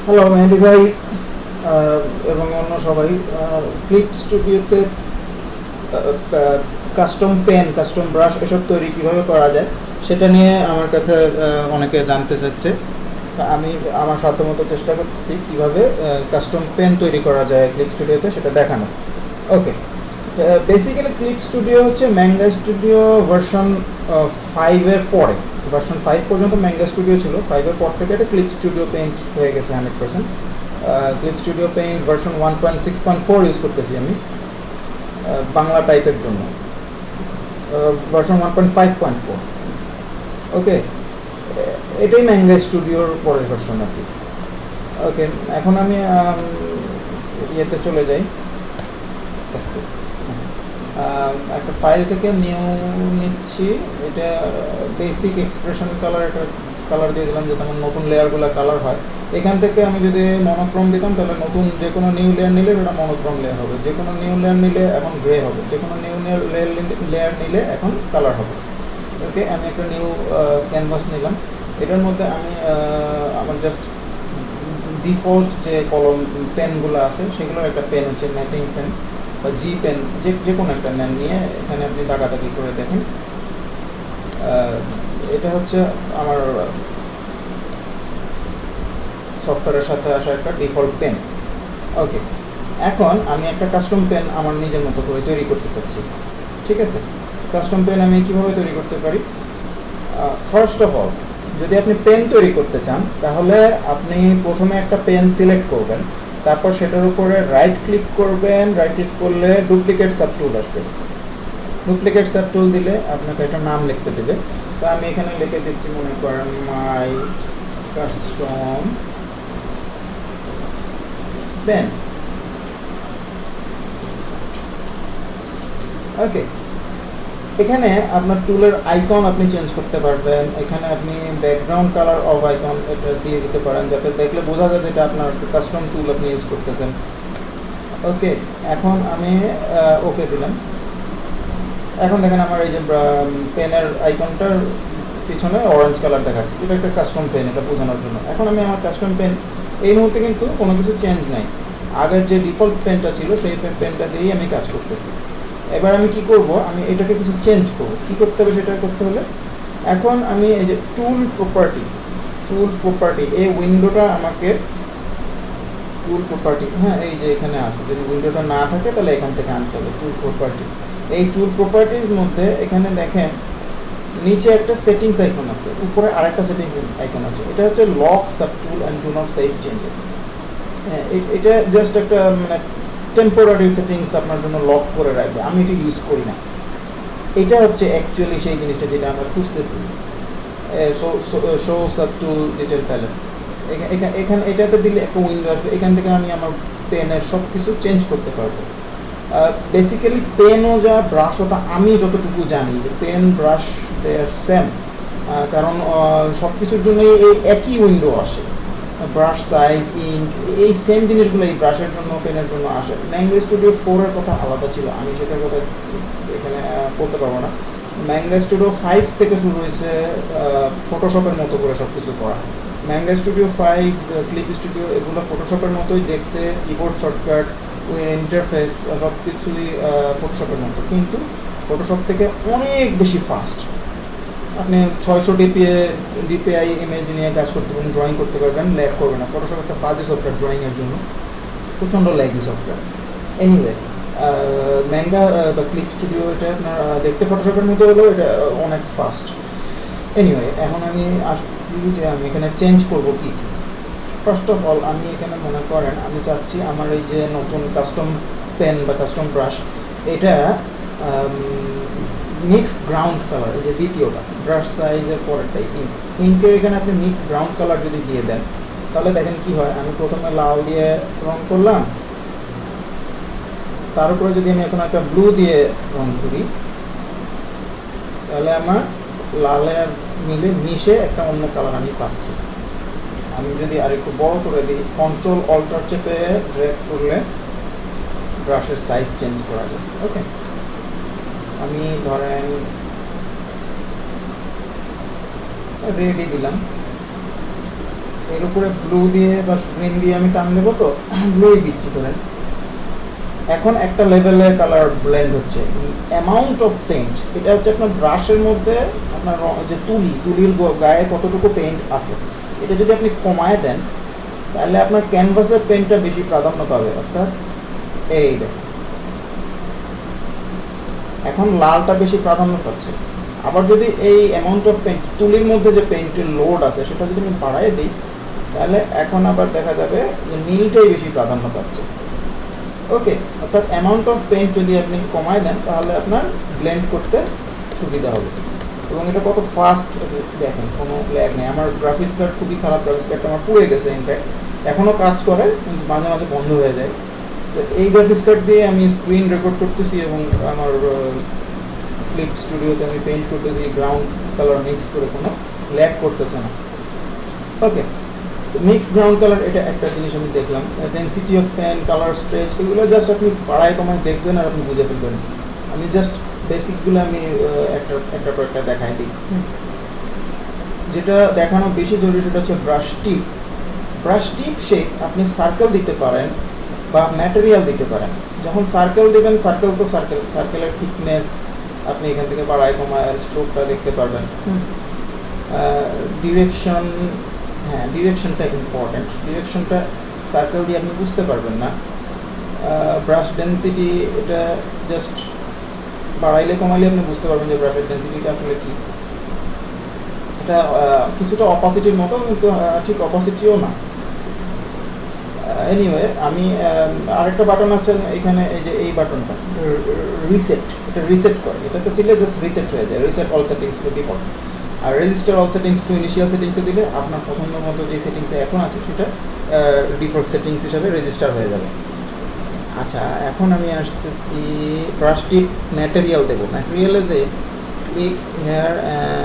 Hello মেহেদি ভাই এবং অন্য সবাই ক্লিপ স্টুডিওতে কাস্টম পেন কাস্টম ব্রাশ এসব তৈরি কীভাবে করা যায় সেটা নিয়ে আমার কাছে অনেকে জানতে চাচ্ছে। তা আমি আমার সাধ্যমতো চেষ্টা করছি কীভাবে কাস্টম পেন তৈরি করা যায় ক্লিপ স্টুডিওতে সেটা দেখানো। ওকে, বেসিক্যালি ক্লিপ স্টুডিও হচ্ছে ম্যাঙ্গা স্টুডিও ভার্সন 5-এর পরে। ভার্সন 5 পর্যন্ত ম্যাঙ্গা স্টুডিও ছিল, 5-এর পর থেকে এটা ক্লিপ স্টুডিও পেইন্ট হয়ে গেছে 100%। Clip studio paint version 1.6.4 use করতেছি আমি বাংলা টাইপের জন্য, ভার্সন 1.5.4। ওকে, এটাই ম্যাঙ্গা স্টুডিওর পরের ভার্সন আর কি। ওকে, এখন আমি ইয়েতে চলে যাই, একটা ফাইল থেকে নিউ নিচ্ছি। এটা বেসিক এক্সপ্রেশন কালার, এটা কালার দিয়ে দিলাম যাতে আমার নতুন লেয়ারগুলো কালার হয়। এখান থেকে আমি যদি মনোক্রোম দিতাম তাহলে নতুন যে কোনো নিউ লেয়ার নিলে এটা মনোক্রোম লেয়ার হবে, যে কোনো নিউ লেয়ার নিলে এখন গ্রে হবে, যে কোনো নিউ লেয়ার নিলে এখন কালার হবে। ওকে, আমি একটা নিউ ক্যানভাস নিলাম। এটার মধ্যে আমি আমার জাস্ট ডিফল্ট যে কলম পেনগুলো আছে সেগুলোর একটা পেন হচ্ছে ম্যাটিং পেন বা জি পেন, যে কোনো একটা নেন, নিয়ে এখানে আপনি দাগাদাগি করে দেখেন। এটা হচ্ছে আমার সফটওয়্যারের সাথে আসা একটা ডিফল্ট পেন। ওকে, এখন আমি একটা কাস্টম পেন আমার নিজের মতো করে তৈরি করতে চাচ্ছি। ঠিক আছে, কাস্টম পেন আমি কীভাবে তৈরি করতে পারি? ফার্স্ট অফ অল, যদি আপনি পেন তৈরি করতে চান তাহলে আপনি প্রথমে একটা পেন সিলেক্ট করবেন, তারপর সেটার উপরে রাইট ক্লিক করবেন। রাইট ক্লিক করলে ডুপ্লিকেট সাব টুল আসবে। ডুপ্লিকেট সাব টুল দিলে আপনাকে একটা নাম লিখতে দেবে। তো আমি এখানে লিখে দিচ্ছি, মনে করেন মাই কাস্টম পেন। ওকে, এখানে আপনার টুলের আইকন আপনি চেঞ্জ করতে পারবেন। এখানে আপনি ব্যাকগ্রাউন্ড কালার অফ আইকন এটা দিয়ে দিতে পারেন যাতে দেখলে বোঝা যায় যেটা আপনার কাস্টম টুল আপনি ইউজ করতেছেন। ওকে, এখন আমি ওকে দিলাম। এখন দেখেন আমার এই যে পেনের আইকনটার পিছনে অরেঞ্জ কালার দেখাচ্ছে, এটা একটা কাস্টম পেন, এটা বোঝানোর জন্য। এখন আমি আমার কাস্টম পেন, এই মুহূর্তে কিন্তু কোনো কিছু চেঞ্জ নাই, আগের যে ডিফল্ট পেনটা ছিল সেই পেনটা দিয়েই আমি কাজ করতেছি। এবার আমি কি করব, আমি এটাকে কিছু চেঞ্জ করব। কি করতে হবে সেটা করতে হলে এখন আমি এই যে টুল প্রপার্টি এই উইন্ডোটা আমাকে টুল প্রপার্টি, হ্যাঁ এই যে এখানে আছে, যদি উইন্ডোটা না থাকে তাহলে এখান থেকে আনতে হবে টুল প্রপার্টি। এই টুল প্রপার্টির মধ্যে এখানে দেখেন নিচে একটা সেটিংস আইকন আছে, উপরে আরেকটা সেটিংস আইকন আছে। এটা হচ্ছে lock sub tool and do not save changes. হ্যাঁ, এটা জাস্ট একটা মানে টেম্পোরারি সেটিংস আপনার জন্য লক করে রাখবে, আমি এটা ইউজ করি না। এটা হচ্ছে অ্যাকচুয়ালি সেই জিনিসটা যেটা আমরা খুঁজতেছি, show sub tool detail palette. এখানে এটাতে দিলে একটা উইন্ডো আসবে, এখান থেকে আমি আমার পেনের সব কিছু চেঞ্জ করতে পারবো। বেসিক্যালি পেনও যা ব্রাশ ওটা আমি যতটুকু জানি যে pen brush they are same, কারণ সব কিছুর জন্যই এই একই উইন্ডো আসে। ব্রাশ সাইজ, ইঙ্ক, এই সেম জিনিসগুলো এই ব্রাশের জন্য পেনের জন্য আসে। ম্যাঙ্গা স্টুডিও 4-এর কথা আলাদা ছিল, আমি সেটার কথা এখানে বলতে পারবো না। ম্যাঙ্গা স্টুডিও 5 থেকে শুরু হয়েছে ফটোশপের মতো করে সব কিছু করা। ম্যাঙ্গা স্টুডিও 5, ক্লিপ স্টুডিও, এগুলো ফটোশপের মতোই দেখতে, কিবোর্ড শর্টকাট, ইন্টারফেস সব কিছুই ফটোশপের মতো, কিন্তু ফটোশপ থেকে অনেক বেশি ফাস্ট। আপনি 600 ডিপিআই ইমেজ নিয়ে কাজ করতে পারবেন, ড্রয়িং করতে পারবেন, ল্যাগ করবে না। ফটোশপ একটা বাজে সফটওয়্যার ড্রয়িংয়ের জন্য, প্রচণ্ড ল্যাগি সফটওয়্যার। এনিওয়ে, ম্যাঙ্গা বা ক্লিপ স্টুডিও এটা আপনার দেখতে ফটোশপের মতো হলেও এটা অনেক ফাস্ট। এনিওয়ে, এখন আমি আসছি যে আমি এখানে চেঞ্জ করব কি। ফার্স্ট অফ অল আমি এখানে মনে করেন আমি চাচ্ছি আমার এই যে নতুন কাস্টম পেন বা কাস্টম ব্রাশ, এটা মিক্স গ্রাউন্ড কালার, এই যে দ্বিতীয়টা ব্রাশ সাইজের পরেরটাই ইঙ্কের, এখানে আপনি মিক্স গ্রাউন্ড কালার যদি দিয়ে দেন তাহলে দেখেন কি হয়। আমি প্রথমে লাল দিয়ে রং করলাম, তার উপরে যদি আমি এখন একটা ব্লু দিয়ে রং করি তাহলে আমার লালের মিলে মিশে একটা অন্য কালার আমি পাচ্ছি। আমি যদি আরেকটু বড় করে দিই, কন্ট্রোল অল্টার চেপে ড্র্যাগ করলে ব্রাশের সাইজ চেঞ্জ করা যায়। ওকে, আমি ধরেন রেডি দিলাম, এর উপরে ব্লু দিয়ে বা গ্রিন দিয়ে আমি টান দেবো, তো ব্লুই দিচ্ছি ধরেন। এখন একটা লেভেলে কালার ব্লেন্ড হচ্ছে। অ্যামাউন্ট অফ পেইন্ট, এটা হচ্ছে আপনার ব্রাশের মধ্যে আপনার যে তুলির গায়ে কতটুকু পেইন্ট আছে, এটা যদি আপনি কমায় দেন তাহলে আপনার ক্যানভাসের পেইন্টটা বেশি প্রাধান্য পাবে। অর্থাৎ এই দেখেন এখন লালটা বেশি প্রাধান্য পাচ্ছে। আবার যদি এই অ্যামাউন্ট অফ পেইন্ট, তুলির মধ্যে যে পেইন্টের লোড আছে সেটা যদি আমি বাড়াই দিই, তাহলে এখন আবার দেখা যাবে যে নীলটাই বেশি প্রাধান্য পাচ্ছে। ওকে, অর্থাৎ অ্যামাউন্ট অফ পেইন্ট যদি আপনি কমায় দেন তাহলে আপনার ব্লেন্ড করতে সুবিধা হবে। এবং এটা কত ফাস্ট দেখেন, কোনো ল্যাগ নেই। আমার গ্রাফিক্স কার্ড খুবই খারাপ, গ্রাফিক্স কার্ডটা আমার পুড়ে গেছে, ইনফ্যাক্ট এখনও কাজ করে কিন্তু মাঝে মাঝে বন্ধ হয়ে যায়। তো এই গ্রাফিক্স কার্ড দিয়ে আমি স্ক্রিন রেকর্ড করতেছি এবং আমার ক্লিপ স্টুডিওতে আমি পেইন্ট করতেছি, গ্রাউন্ড কালার মিক্স করে, কোনো ল্যাগ করতেছে না। ওকে, মিক্স গ্রাউন্ড কালার, এটা একটা জিনিস আমি দেখলাম। Density of pen, colour stretch, এগুলো জাস্ট আপনি পাড়ায় কমায় দেখবেন আর আপনি বুঝে ফেলবেন। আমি জাস্ট বেসিকগুলো আমি একটা পর একটা দেখাই দিই। যেটা দেখানো বেশি জরুরি সেটা হচ্ছে brush tip. Brush tip shape আপনি সার্কেল দিতে পারেন বা ম্যাটেরিয়াল দিতে পারেন। যখন সার্কেল দেবেন, সার্কেল তো সার্কেলের থিকনেস আপনি এখান থেকে বাড়ায় কমায় স্ট্রোকটা দেখতে পারবেন। ডিরেকশন, হ্যাঁ ডিরেকশনটা ইম্পর্ট্যান্ট। ডিরেকশনটা সার্কেল দিয়ে আপনি বুঝতে পারবেন না। ব্রাশ ডেন্সিটি, এটা জাস্ট বাড়াইলে কমাইলে আপনি বুঝতে পারবেন যে ব্রাশের ডেন্সিটিটা আসলে কী। এটা কিছুটা অপাসিটির মতো, কিন্তু ঠিক অপাসিটিও না। এনিওয়ে, আমি আরেকটা বাটন আছে এখানে, এই যে এই বাটনটা রিসেট, এটা রিসেট করে। এটাতে দিলে জাস্ট রিসেট হয়ে যায়, reset all settings to default. আর register all settings to initial সেটিংসে দিলে আপনার পছন্দ মতো যে সেটিংসে এখন আছে সেটা ডিফল্ট সেটিংস হিসাবে রেজিস্টার হয়ে যাবে। আচ্ছা, এখন আমি আসতেছি ব্রাশ টিপ ম্যাটেরিয়াল দেবো। ম্যাটেরিয়ালে যে ক্লিক হেয়ার,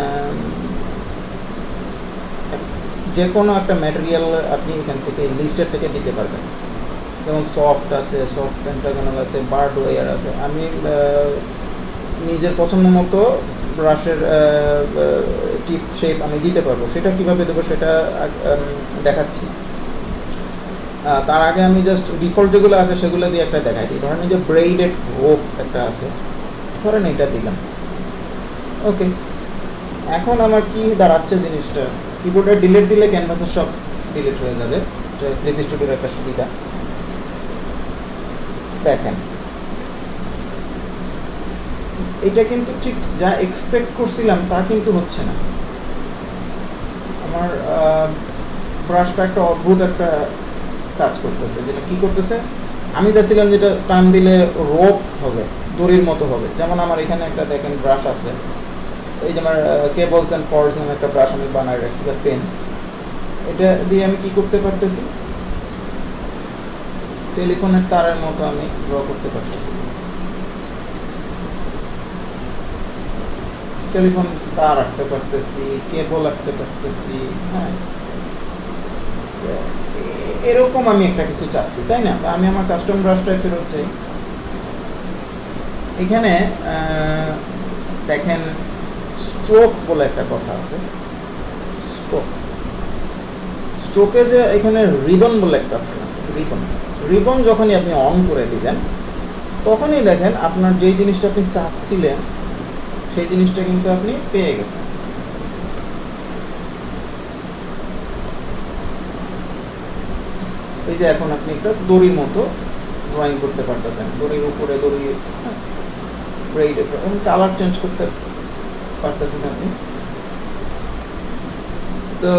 যে কোনো একটা ম্যাটেরিয়াল আপনি এখান থেকে লিস্টের থেকে দিতে পারবেন। যেমন সফট আছে, সফট পেন্টাগনাল আছে, বার্ড ওয়্যার আছে। আমি নিজের পছন্দ মতো ব্রাশের টিপ শেপ আমি দিতে পারবো। সেটা কীভাবে দেবো সেটা দেখাচ্ছি। তার আগে আমি জাস্ট ডিফল্ট যেগুলো আছে সেগুলো দিয়ে একটা দেখাই দিই। ধরেন এই যে ব্রেইডেড রোপ একটা আছে, ধরেন এটা দিলাম। ওকে, এখন আমার কি দাঁড়াচ্ছে জিনিসটা, কিবোর্ডে ডিলিট দিলে ক্যানভাসের সব ডিলিট হয়ে যাবে। এটা ক্লিপ স্টুডিওর একটা সুবিধা। দেখেন এটা কিন্তু ঠিক যা এক্সপেক্ট করছিলাম তা কিন্তু হচ্ছে না। আমার ব্রাশটা একটা অদ্ভুত একটা কাজ করতেছে। যেটা কী করতেছে, আমি চাচ্ছিলাম যেটা টান দিলে রোপ হবে, দড়ির মতো হবে। যেমন আমার এখানে একটা দেখেন ব্রাশ আছে, এই যে আমার কেবলস অ্যান্ড কর্ডস নামে একটা ব্রাশ আমি বানায় রাখছি, বা পেন। এটা দিয়ে আমি কি করতে পারতেছি, টেলিফোনের তারের মতো আমি ড্র করতে পারতেছি। টেলিফোন তার রাখতে পারতেছি, কেবল রাখতে পারতেছি। হ্যাঁ, এরকম আমি একটা কিছু চাচ্ছি, তাই না? আমি আমার কাস্টম ব্রাশটায় ফেরত যাই। এখানে দেখেন স্ট্রোক বলে একটা কথা আছে। স্ট্রোকে যে এখানে রিবন বলে একটা অপশন আছে, রিবন যখনই আপনি অন করে দিবেন তখনই দেখেন আপনার যেই জিনিসটা আপনি চাচ্ছিলেন সেই জিনিসটা কিন্তু আপনি পেয়ে গেছেন। এই যে এখন আপনি একটা দড়ির মতো ড্রয়িং করতে পারতেছেন, দড়ির উপরে দড়ি ব্রেইড, এবং কালার চেঞ্জ করতে পারতেছেন আপনি। তো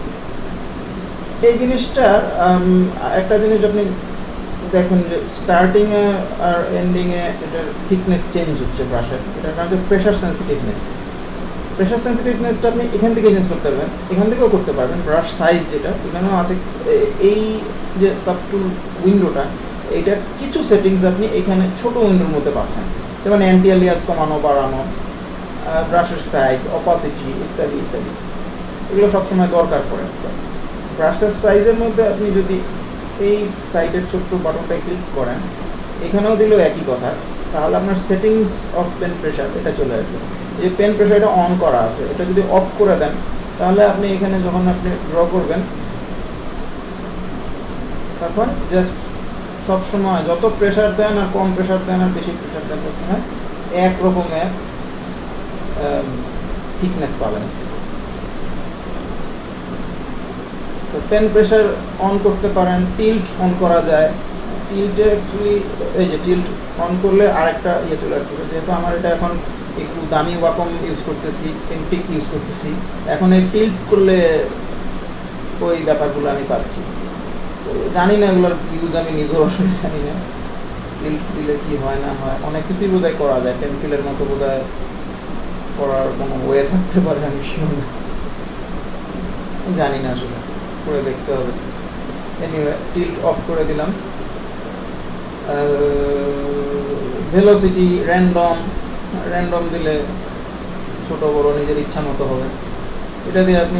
এই জিনিসটা একটা জিনিস আপনি দেখুন যে স্টার্টিংয়ে আর এন্ডিংয়ে এটার থিকনেস চেঞ্জ হচ্ছে ব্রাশের। এটার কারণ হচ্ছে প্রেশার সেন্সিটিভনেস। প্রেশার সেন্সিটিভনেসটা আপনি এখান থেকে চেঞ্জ করতে পারবেন, এখান থেকেও করতে পারবেন। ব্রাশ সাইজ যেটা এখানেও আছে, এই যে সাবটুল উইন্ডোটা, এইটা কিছু সেটিংস আপনি এখানে ছোট উইন্ডোর মধ্যে পাচ্ছেন। যেমন অ্যান্টি এলিয়াস কমানো বাড়ানো, ব্রাশের সাইজ, অপাসিটি ইত্যাদি ইত্যাদি। এগুলো সবসময় দরকার পড়ে। ব্রাশের সাইজের মধ্যে আপনি যদি এই সাইডের ছোট্ট বাটনটায় ক্লিক করেন, এখানেও দিলেও একই কথা, তাহলে আপনার সেটিংস অফ পেন প্রেশার এটা চলে আসবে। এই পেন প্রেশার এটা অন করা আছে, এটা যদি অফ করে দেন তাহলে আপনি এখানে যখন আপনি ড্র করবেন তখন জাস্ট সবসময় যত প্রেশার দেন আর কম প্রেশার দেন আর বেশি প্রেশার দেন সবসময় এক রকমের থিকনেস পাবেন। তো পেন প্রেশার অন করতে পারেন, টিল্ট অন করা যায়। টিল্টে অ্যাকচুয়ালি এই যে টিল্ট অন করলে আরেকটা ইয়ে চলে আসতেছে, যেহেতু আমার এটা এখন একটু দামি ওয়াকম ইউজ করতেছি, সিমটিক ইউজ করতেছি, এখন এই টিল্ট করলে ওই ব্যাপারগুলো আমি পাচ্ছি। তো জানি না এগুলোর ইউজ, আমি নিজেও আসলে জানি না টিল্ট দিলে কি হয় না হয়। অনেক কিছুই বোধহয় করা যায়, পেন্সিলের মতো বোধহয় করার কোনো ওয়ে থাকতে পারে, আমি শিওর না, জানি না আসলে, করে দেখতে হবে। এনিওয়ে টিল্ট অফ করে দিলাম। ভেলোসিটি র্যান্ডম দিলে ছোট বড় নিজের ইচ্ছা মতো হবে। এটা দিয়ে আপনি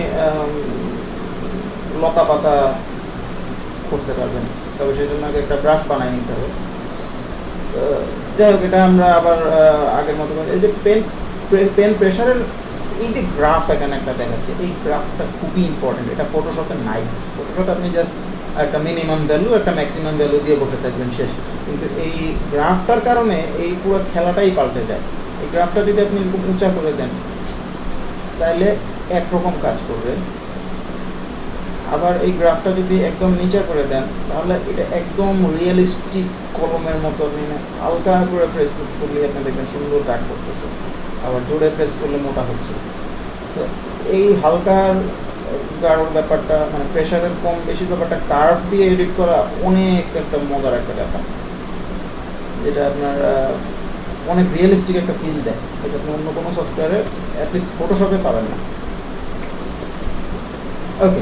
লতা পাতা করতে পারবেন, তবে সেই জন্য আগে একটা ব্রাশ বানাই নিতে হবে। যাই হোক, এটা আমরা আবার আগের মতো এই যে পেন প্রেশারের এই যে গ্রাফ এখানে একটা দেখাচ্ছে, এই গ্রাফটা খুবই ইম্পর্টেন্ট। এটা ফটোশপে নাই। ফটোশপে আপনি জাস্ট একটা মিনিমাম ভ্যালু একটা ম্যাক্সিমাম ভ্যালু দিয়ে বসে থাকবেন, শেষ। কিন্তু এই গ্রাফটার কারণে এই পুরো খেলাটাই পাল্টে যায়। এই গ্রাফটা যদি আপনি খুব উঁচা করে দেন তাহলে একরকম কাজ করবে, আবার এই গ্রাফটা যদি একদম নিচা করে দেন তাহলে এটা একদম রিয়েলিস্টিক কলমের মতো। আপনি হালকা করে প্রেস করলে আপনি দেখবেন সুন্দর দাগ করতেছে, আবার জোরে প্রেস করলে মোটা হচ্ছে। তো এই হালকার গাঢ়র ব্যাপারটা, মানে প্রেশারের কম বেশি ব্যাপারটা কার্ভ দিয়ে এডিট করা অনেক একটা মজার একটা ব্যাপার, যেটা আপনার অনেক রিয়েলিস্টিক একটা ফিল দেয়, যেটা আপনি অন্য কোনো সফটওয়্যারে অ্যাটলিস্ট ফটোশপে পাবেন না। ওকে,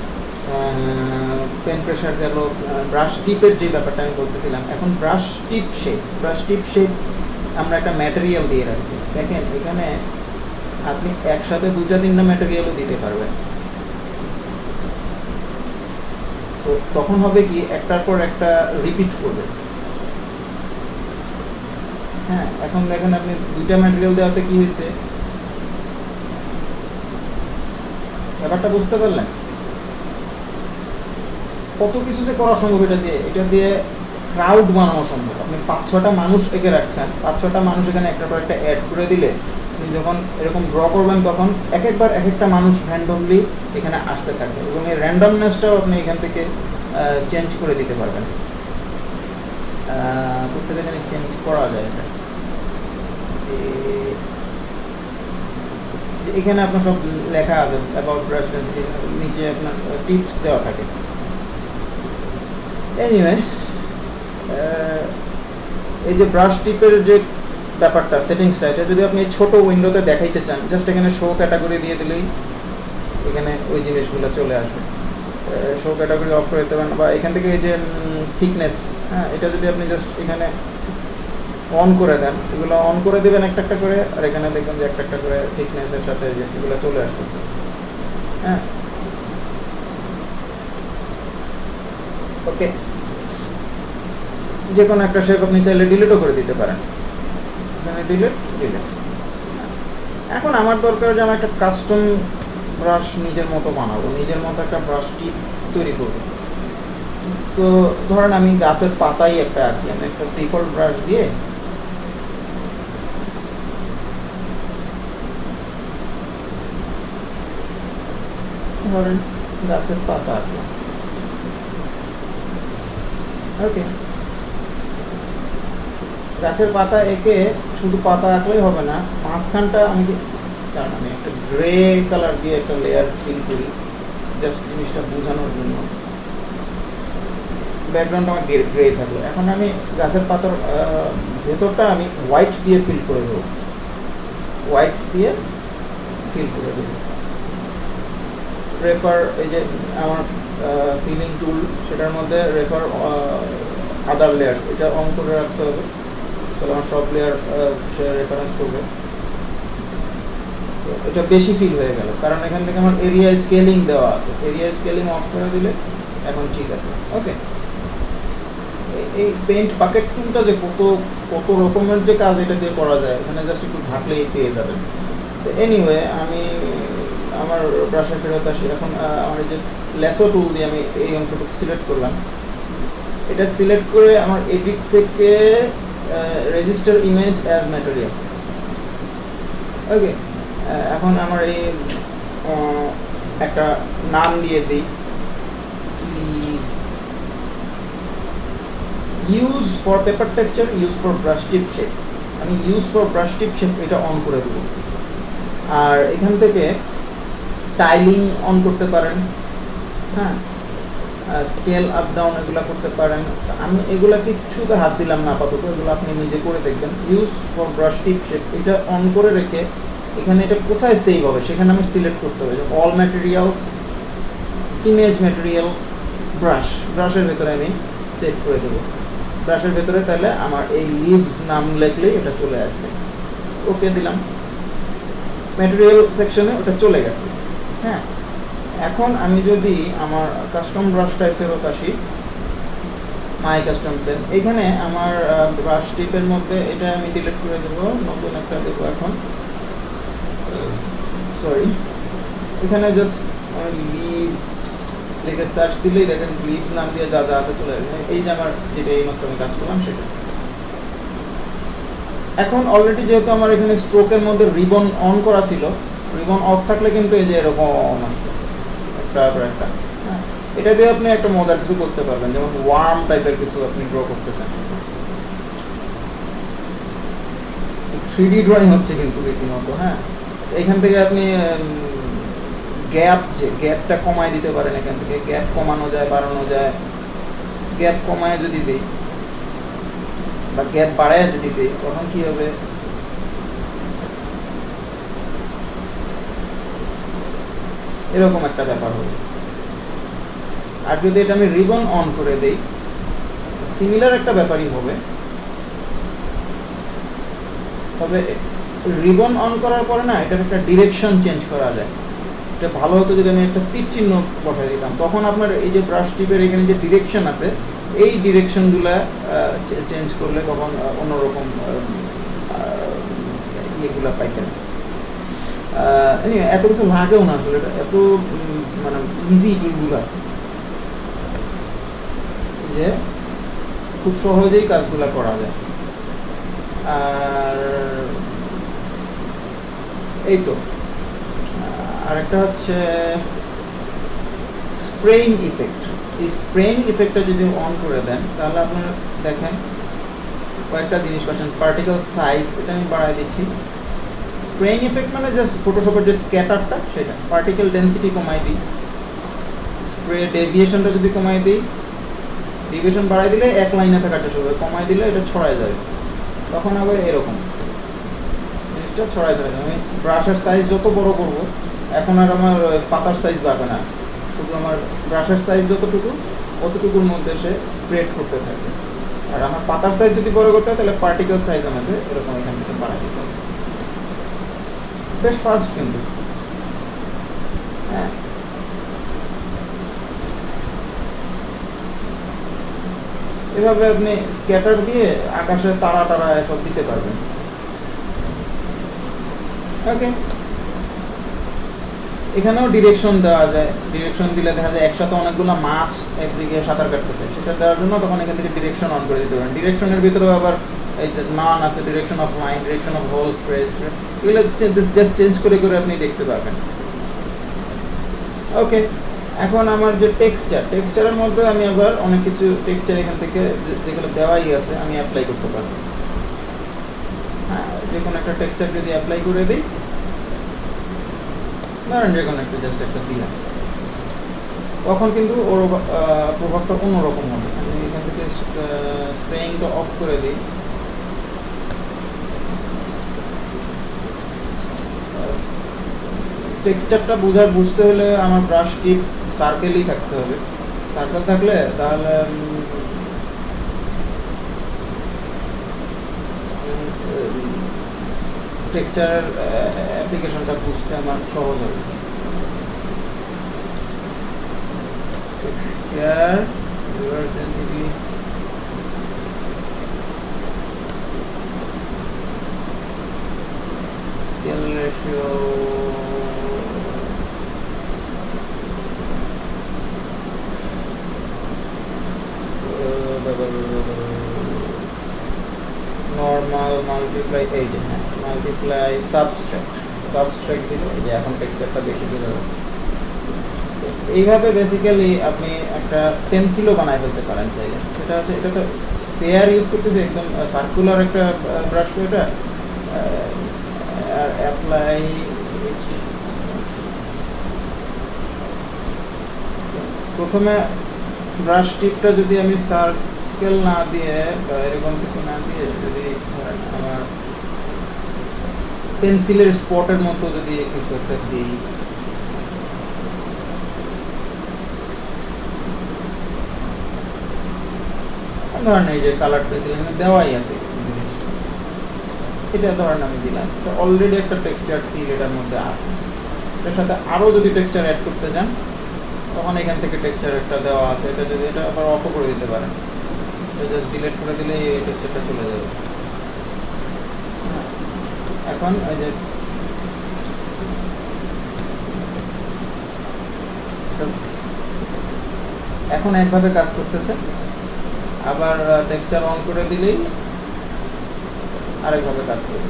পেন প্রেশার গেল। ব্রাশ টিপের যে ব্যাপারটা আমি বলতেছিলাম, এখন ব্রাশ টিপ শেপ আমরা একটা ম্যাটেরিয়াল দিয়ে রাখছি। দেখেন এখানে আপনি একসাথে 2-3টা ম্যাটেরিয়ালও দিতে পারবেন। সো তখন হবে কি, একটার পর একটা রিপিট করবে। হ্যাঁ, এখন দেখেন আপনি 2টা ম্যাটেরিয়াল দেওয়াতে কি হয়েছে, ব্যাপারটা বুঝতে পারলেন? কত কিছু যে করা সম্ভব এটা দিয়ে ক্রাউড বানানো সম্ভব। আপনি 5-6টা মানুষ এঁকে রাখছেন, 5-6টা মানুষ এখানে একটার পর একটা অ্যাড করে দিলে আপনি যখন এরকম ড্র করবেন তখন একবার এক একটা মানুষ র্যান্ডমলি এখানে আসতে থাকবে, এবং এই র্যান্ডমনেসটাও আপনি এখান থেকে চেঞ্জ করে দিতে পারবেন। প্রত্যেকে জানি চেঞ্জ করা যায় এটা। এখানে আপনার সব লেখা আছে, অ্যাবাউট ব্রাশ ডেন্সিটি, নিচে আপনার টিপস দেওয়া থাকে। এনিওয়ে, এই যে ব্রাশ টিপের যে ব্যাপারটা, সেটিংসটা, এটা যদি আপনি ছোট উইন্ডোতে দেখাইতে চান, জাস্ট এখানে শো ক্যাটাগরি দিয়ে দিলেই এখানে ওই জিনিসগুলো চলে আসবে। শো ক্যাটাগরি অফ করে দিতে পারেন, বা এখান থেকে এই যে থিকনেস, হ্যাঁ, এটা যদি আপনি জাস্ট এখানে অন করে দেন, এগুলো অন করে দেবেন একটা একটা করে, আর এখানে দেখবেন যে একটা একটা করে থিকনেসের সাথে যে এগুলো চলে আসতেছে। হ্যাঁ, ওকে, যে কোনো একটা শেপ আপনি চাইলে ডিলিটও করে দিতে পারেন, এখানে ডিলিট। এখন আমার দরকার যে আমি একটা কাস্টম ব্রাশ নিজের মতো বানাবো, নিজের মতো একটা ব্রাশ টিপ তৈরি করবো। তো ধরেন আমি গাছের পাতাই একটা আঁকি, আমি একটা ডিফল্ট ব্রাশ দিয়ে ধরেন গাছের পাতা আঁকলাম। ওকে, গাছের পাতা এঁকে শুধু পাতা আঁকলেই হবে না, মাঝখানটা আমি একটা গ্রে কালার দিয়ে একটা লেয়ার ফিল করি, জাস্ট জিনিসটা বোঝানোর জন্য। ব্যাকগ্রাউন্ড আমার গ্রে থাকলো, এখন আমি গাছের পাতার ভেতরটা আমি হোয়াইট দিয়ে ফিল করে দেবো, রেফার, এই যে আমার ফিলিং টুল, সেটার মধ্যে রেফার আদার লেয়ার্স, এটা অন করে রাখতে হবে, তাহলে আমার সব লেয়ার সে রেফারেন্স করবে। এটা বেশি ফিল হয়ে গেল, কারণ এখান থেকে আমার এরিয়া স্কেলিং দেওয়া আছে, এরিয়া স্কেলিং অফ করে দিলে এখন ঠিক আছে। ওকে, এই পেইন্ট বাকেট টুলটা যে কত রকমের যে কাজ এটা দিয়ে করা যায়, এখানে জাস্ট একটু ঘাটলেই পেয়ে যাবেন। তো এনিওয়ে, আমি আমার ব্রাশে ফেরত আসি। এখন আমার এই যে ল্যাসো টুল দিয়ে আমি এই অংশটুকু সিলেক্ট করলাম, এটা সিলেক্ট করে আমার এডিট থেকে register image as material. Okay, এখন আমার এই একটা নাম দিয়ে দিই, use for paper texture, use for brush tip shape. আমি use for brush tip shape এটা অন করে দেবো। আর এখান থেকে টাইলিং অন করতে পারেন, হ্যাঁ, স্কেল আপ ডাউন এগুলো করতে পারেন। আমি এগুলা কিচ্ছুতে হাত দিলাম না আপাতত, এগুলো আপনি নিজে করে দেখবেন। Use for brush tip shape এটা অন করে রেখে এখানে এটা কোথায় সেভ হবে সেখানে আমি সিলেক্ট করতে হবে। All materials, image material, brush, ব্রাশের ভেতরে আমি সেভ করে দেবো। ব্রাশের ভেতরে তাহলে আমার এই লিভস নাম লিখলেই এটা চলে আসবে। ওকে দিলাম, ম্যাটেরিয়াল সেকশনে ওটা চলে গেছে। হ্যাঁ, এখন আমি যদি আমার কাস্টম ব্রাশটায় ফেরত আসি, মাই কাস্টম পেন, এখানে আমার ব্রাশ টিপের মধ্যে এটা আমি ডিলিট করে দেবো, নতুন একটা দেবো। এখন সরি, এখানে জাস্ট লিভস লিখে সার্চ দিলেই দেখেন লিভস নাম দিয়ে যা যা আছে চলে আসবে। এই যে আমার যেটা এইমাত্র আমি কাজ করলাম সেটা। এখন অলরেডি যেহেতু আমার এখানে স্ট্রোকের মধ্যে রিবন অন করা ছিল, রিবন অফ থাকলে কিন্তু এই যে এরকম আসবে একটা একটা। হ্যাঁ, এটা দিয়ে আপনি একটা মজার কিছু করতে পারবেন, যেমন ওয়ার্ম টাইপের কিছু আপনি ড্র করতেছেন। 3D ড্রয়িং হচ্ছে কিন্তু রীতিমতো। হ্যাঁ, এখান থেকে আপনি গ্যাপ, যে গ্যাপটা কমায় দিতে পারেন, এখান থেকে গ্যাপ কমানো যায়, বাড়ানো যায়। গ্যাপ কমায় যদি দিই বা গ্যাপ বাড়ায় যদি দিই তখন কি হবে, এরকম একটা ব্যাপার হবে। আর যদি এটা আমি রিবন অন করে দেই সিমিলার একটা ব্যাপারই হবে। তবে রিবন অন করার পরে না এটার একটা ডিরেকশন চেঞ্জ করা যায়। এটা ভালো হতো যদি আমি একটা তীর চিহ্ন বসাই দিতাম, তখন আপনার এই যে ব্রাশ টিপের এখানে যে ডিরেকশন আছে এই ডিরেকশনগুলা চেঞ্জ করলে তখন অন্যরকম ইয়েগুলো পাইতেন। এত কিছু লাগেও না আসলে, এটা এত মানে ইজি টুলগুলা যে খুব সহজেই কাজগুলা করা যায়। আর এই তো আরেকটা হচ্ছে স্প্রেইং ইফেক্ট। এই স্প্রেইং ইফেক্টটা যদি অন করে দেন তাহলে আপনারা দেখেন কয়েকটা জিনিস পাচ্ছেন। পার্টিকেল সাইজ এটা আমি বাড়াই দিচ্ছি। স্প্রেইং ইফেক্ট মানে জাস্ট ফটোশপের যে স্ক্যাটারটা সেটা। পার্টিকেল ডেন্সিটি কমাই দিই, স্প্রে ডেভিয়েশনটা যদি কমাই দিই, ডেভিয়েশন বাড়াই দিলে এক লাইনে থাকাটা শুরু হবে, কমাই দিলে এটা ছড়ায় যাবে, তখন আবার এরকম জিনিসটা ছড়ায় যাবে। আমি ব্রাশের সাইজ যত বড় করব, এখন আর আমার পাতার সাইজ বাড়বে না, শুধু আমার ব্রাশের সাইজ যতটুকু অতটুকুর মধ্যে সে স্প্রেড করতে থাকবে। আর আমার পাতার সাইজ যদি বড় করতে হয় তাহলে পার্টিকেল সাইজ আমাকে এরকম এখান থেকে বাড়াই দিতে হবে। বেশ ফাস্ট কিন্তু। হ্যাঁ, এভাবে আপনি স্ক্যাটার দিয়ে আকাশে তারা টারা এসব দিতে পারবেন। ওকে, এখানেও ডিরেকশন দেওয়া যায়। ডিরেকশন দিলে দেখা যায় একসাথে অনেকগুলো মাছ একদিকে সাঁতার কাটতেছে, সেটা দেওয়ার জন্য তখন এখান থেকে ডিরেকশন অন করে দিতে পারেন। ডিরেকশনের ভিতরেও আবার এই যে নান আছে, direction of line, direction of hole, spray, এগুলো জাস্ট চেঞ্জ করে করে আপনি দেখতে পারবেন। ওকে, এখন আমার যে টেক্সচারের মধ্যে আমি আবার অনেক কিছু টেক্সচার এখান থেকে যেগুলো দেওয়াই আছে আমি অ্যাপ্লাই করতে পারবো। হ্যাঁ, যে কোনো একটা টেক্সচার যদি অ্যাপ্লাই করে দিই, ধরেন যে কোনো একটা জাস্ট একটা দিলাম, তখন কিন্তু ওর প্রভাবটা অন্যরকম হবে। আমি এখান থেকে স্প্রেইংটা অফ করে দিই। টেক্সচারটা বুঝতে হলে আমার ব্রাশ টিপ সার্কেলই থাকতে হবে। সার্কেল থাকলে তাহলে টেক্সচারের অ্যাপ্লিকেশনটা বুঝতে আমার সহজ হবে। Texture, reverse density, scale ratio, normal multiply, এই যে হ্যাঁ মাল্টিপ্লাই সাবস্ট্রাক্ট দিলে এই যে এখন টেক্সচারটা বেশি বোঝা যাচ্ছে। এইভাবে বেসিক্যালি আপনি একটা পেন্সিলও বানায় ফেলতে পারেন চাইলে। সেটা হচ্ছে, এটা তো স্ফেয়ার ইউজ করতেছে, একদম সার্কুলার একটা ব্রাশ, এটা আর অ্যাপ্লাই প্রথমে ব্রাশ টিপটা যদি আমি সার্কেল না দিয়ে বা এরকম কিছু না দিয়ে যদি আমার পেন্সিলের স্পটের মতো যদি কিছু একটা দিই, ধরেন এই যে কালার পেন্সিল এখানে দেওয়াই আছে কিছু জিনিস, এটা ধরেন আমি দিলাম, অলরেডি একটা টেক্সচার ফিল এটার মধ্যে আছে। এটার সাথে আরও যদি টেক্সচার অ্যাড করতে চান তখন এখান থেকে টেক্সচার একটা দেওয়া আছে, এটা যদি এটা আবার অফও করে দিতে পারেন, জাস্ট ডিলিট করে দিলে এই টেক্সচারটা চলে যাবে। এখন এই যে এখন একভাবে কাজ করতেছে, আবার টেক্সচার অন করে দিলেই আরেকভাবে কাজ করবে।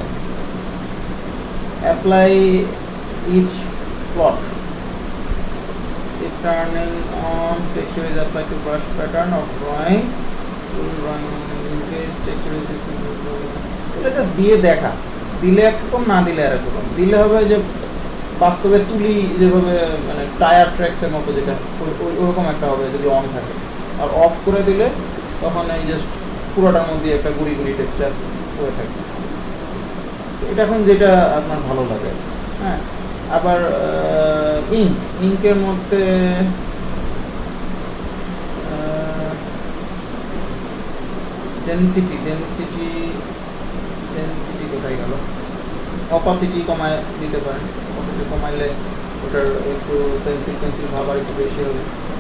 Apply each plot, if turning on texture is applied to brush pattern of drawing to run in case texture is এটা জাস্ট দিয়ে দেখা, দিলে একরকম না দিলে আরেকরকম। দিলে হবে যে বাস্তবে তুলি যেভাবে মানে টায়ার ট্র্যাক্সের মতো যেটা ওরকম একটা হবে যদি অন থাকে, আর অফ করে দিলে তখন এই জাস্ট পুরোটার মধ্যে একটা গুড়ি গুড়ি টেক্সচার হয়ে থাকে। এটা এখন যেটা আপনার ভালো লাগে। হ্যাঁ, আবার ইঙ্কের মধ্যে ডেনসিটি কোথায় গেল, অপাসিটি কমায় দিতে পারেন। অপাসিটি কমাইলে ওটার একটু পেন্সিল ভাব আর একটু বেশি হবে।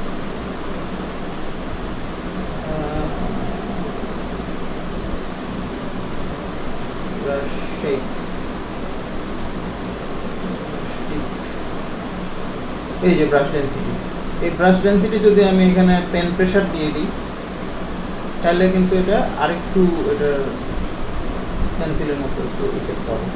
শেপ, এই যে ব্রাশ ডেন্সিটি, এই ব্রাশ ডেন্সিটি যদি আমি এখানে পেন প্রেশার দিয়ে দিই তাহলে কিন্তু এটা আরেকটু এটার পেন্সিলের মতো একটু ইফেক্ট পাবে।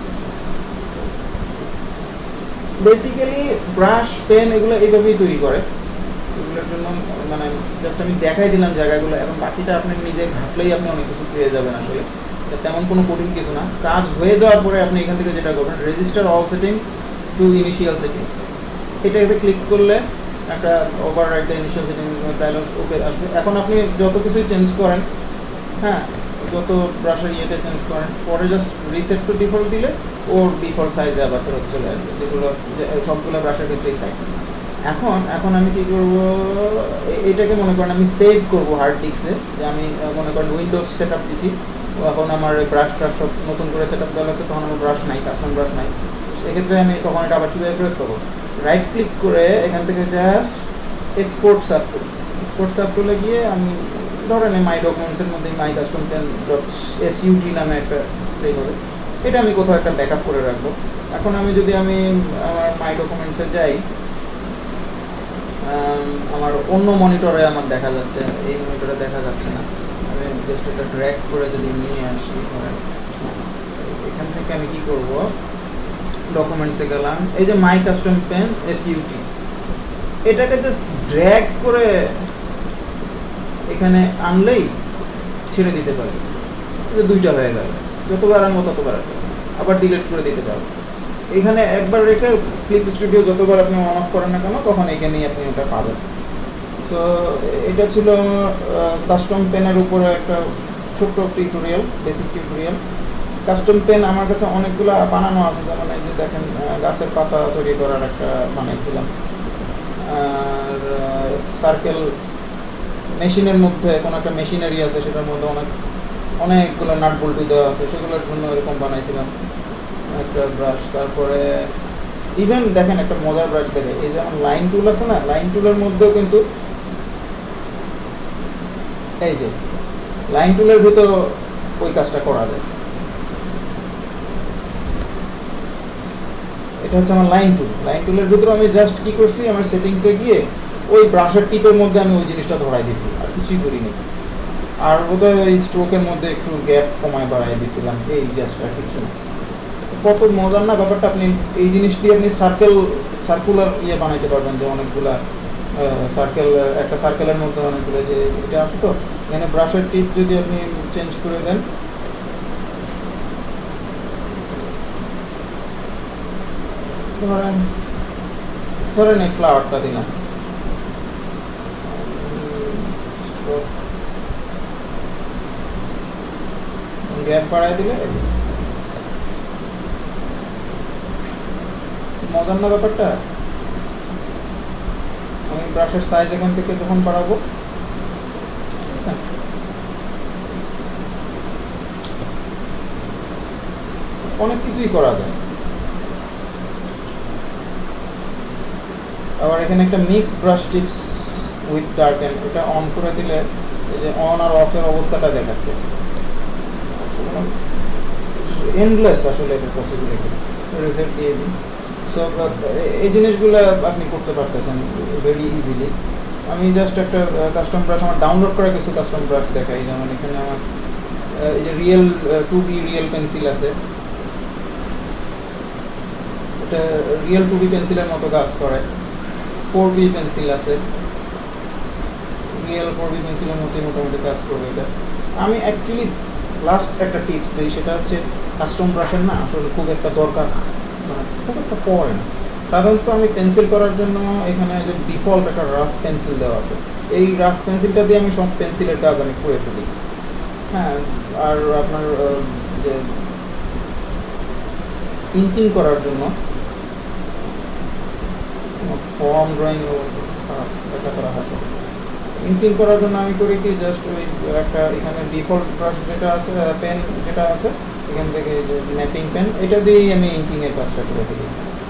বেসিক্যালি ব্রাশ পেন এগুলো এইভাবেই তৈরি করে, এগুলোর জন্য মানে জাস্ট আমি দেখাই দিলাম জায়গাগুলো, এবং বাকিটা আপনি নিজে ঘাটলেই আপনি অনেক কিছু পেয়ে যাবেন। আসলে তেমন কোনো কঠিন কিছু না। কাজ হয়ে যাওয়ার পরে আপনি এখান থেকে যেটা করবেন, register all settings to initial settings, এটাতে ক্লিক করলে একটা overwrite the initial setting dialog okay আসবে। এখন আপনি যত কিছুই চেঞ্জ করেন, হ্যাঁ যত ব্রাশের ইয়েটা চেঞ্জ করেন, পরে জাস্ট রিসেট টু ডিফল্ট দিলে ওর ডিফল্ট সাইজে আবার ফেরত চলে আসবে, যেগুলো সবগুলো ব্রাশের ক্ষেত্রেই তাই। এখন আমি কী করবো, এটাকে মনে করেন আমি সেভ করবো হার্ড ডিস্কে, যে আমি মনে করেন উইন্ডোজ সেট আপ দিছি, এখন আমার ব্রাশ ট্রাশ সব নতুন করে সেট আপ দেওয়া লাগছে, তখন আমার ব্রাশ নাই, কাস্টম ব্রাশ নাই। সেক্ষেত্রে আমি তখন এটা আবার কীভাবে ফেরত পাবো, রাইট ক্লিক করে এখান থেকে জাস্ট এক্সপোর্ট সাবটুলে গিয়ে আমি ধরেন মাই ডকুমেন্টসের মধ্যে my custom pen dot SUT নামে একটা সেভ হবে, এটা আমি কোথাও একটা ব্যাকআপ করে রাখবো। এখন আমি যদি আমার মাই ডকুমেন্টসে যাই, আমার অন্য মনিটরে আমার দেখা যাচ্ছে, এই মনিটরে দেখা যাচ্ছে না, আমি জাস্ট এটা ড্র্যাগ করে যদি নিয়ে আসি, এখান থেকে আমি কি করব, ডকুমেন্টসে গেলাম, এই যে মাই কাস্টম পেন এসইউটি, এটাকে জাস্ট ড্র্যাগ করে এখানে আনলেই ছেড়ে দিতে পারি, দুইটা হয়ে গেল, যতবার আনবো ততবার আবার ডিলিট করে দিতে পারবো। এখানে একবার রেখে ক্লিপ স্টুডিও যতবার আপনি অন অফ করেন না কেন তখন এইখানেই আপনি ওটা পাবেন। সো এটা ছিল কাস্টম পেনের উপরে একটা ছোট্ট tutorial, basic tutorial. Custom pen আমার কাছে অনেকগুলো বানানো আছে, যেমন এই যে দেখেন গাছের পাতা তৈরি করার একটা বানাইছিলাম, আর সার্কেল মেশিনের মধ্যে কোনো একটা মেশিনারি আছে, সেটার মধ্যে অনেকগুলো নাট বল্টু দেওয়া আছে, সেগুলোর জন্য এরকম বানাইছিলাম একটা ব্রাশ। তারপরে ইভেন দেখেন একটা মজার ব্রাশ দেখে, এই যেমন লাইন টুল আছে না, লাইন টুলের মধ্যেও কিন্তু এই যে লাইন টুলের ভিতর ওই কাজটা করা যায়। এটা হচ্ছে আমার লাইন টুলের ভিতরে আমি জাস্ট কি করছি, আমার সেটিংসে গিয়ে ওই ব্রাশের টিপের মধ্যে আমি ওই জিনিসটা ধরাই দিছি, আর কিছুই করিনি। আর বোধহয় ওই স্ট্রোকের মধ্যে একটু গ্যাপ কমায় বাড়াই দিয়েছিলাম, এই জাস্ট আর কিছু না। কত মজার না ব্যাপারটা, আপনি এই জিনিস দিয়ে আপনি সার্কুলার ইয়ে বানাইতে পারবেন, যে অনেকগুলা সার্কেল, একটা সার্কেলের মধ্যে অনেকগুলো, যে এটা আছে তো এখানে ব্রাশের টিপ যদি আপনি চেঞ্জ করে দেন, ধরেন এই ফ্লাওয়ারটা দিলাম, গ্যাপ বাড়াই দিলে মজার না ব্যাপারটা। আমি ব্রাশের সাইজ এখান থেকে যখন বাড়াবো, অনেক কিছুই করা যায়। আবার এখানে একটা mix brush tips with darken, এটা অন করে দিলে এই যে অন আর অফের অবস্থাটা দেখাচ্ছে, এন্ডলেস আসলে এটা পসিবিলিটি। রিসেট দিয়ে দিই। সো এই জিনিসগুলো আপনি করতে পারতেছেন ভেরি ইজিলি। আমি জাস্ট একটা কাস্টম ব্রাশ, আমার ডাউনলোড করা কিছু কাস্টম ব্রাশ দেখাই। যেমন এখানে আমার এই যে রিয়েল 2B রিয়েল পেন্সিল আছে, এটা রিয়েল 2B পেন্সিলের মতো কাজ করে। 4B পেন্সিল আছে, রিয়েল 4B পেন্সিলের মতোই মোটামুটি কাজ করবে এটা। আমি অ্যাকচুয়ালি লাস্ট একটা টিপস দিই, সেটা হচ্ছে কাস্টম ব্রাশের না আসলে খুব একটা দরকার না, মানে খুব একটা পড়ে না। সাধারণত আমি পেন্সিল করার জন্য এখানে যে ডিফল্ট একটা রাফ পেন্সিল দেওয়া আছে, এই রাফ পেন্সিলটা দিয়ে আমি সব পেন্সিলের কাজ আমি করে ফেলি। হ্যাঁ, আর আপনার যে ইঙ্কিং করার জন্য, ফর্ম ড্রয়িং এটা করা হয়, ইঙ্কিং করার জন্য আমি করি কি, জাস্ট ওই একটা এখানে ডিফল্ট ব্রাশ যেটা আছে, পেন যেটা আছে এখান থেকে, যে ম্যাপিং পেন, এটা দিয়েই আমি ইঙ্কিংয়ের কাজটা করে ফেলি।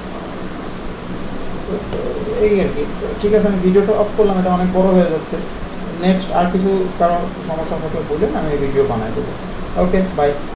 এই আর কি। ঠিক আছে, আমি ভিডিওটা অফ করলাম, এটা অনেক বড় হয়ে যাচ্ছে। নেক্সট আর কিছু কারো সমস্যা থাকলে বললেন, আমি ভিডিও বানাই দেবো। Okay, by.